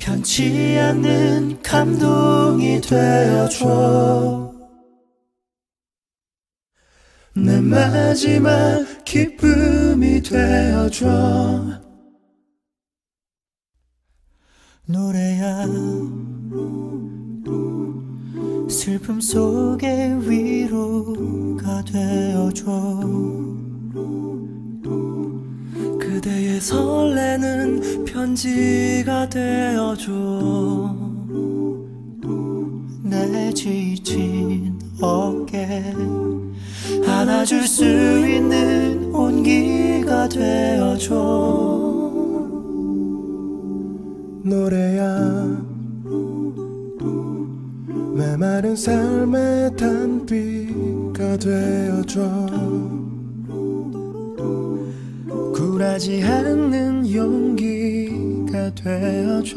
변치 않는 감동이 되어줘. 내 마지막 기쁨이 되어줘. 노래야 슬픔 속에 위로가 되어줘. 그대의 설레는 편지가 되어줘. 내 지친 어깨 안아줄 수 있는 온기가 되어줘. 노래야 메마른 삶의 단비가 되어줘. 굴하지 않는 용기가 되어줘.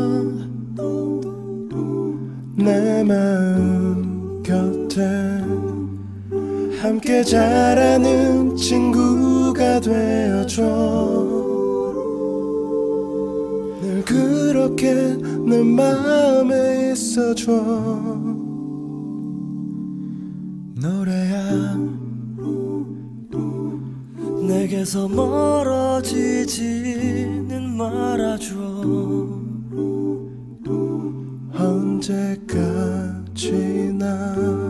내 마음 곁에 함께 자라는 친구가 되어줘. 늘 그렇게 내 마음에 있어줘. 노래야 내게서 멀어지지는 말아줘. 언제까지나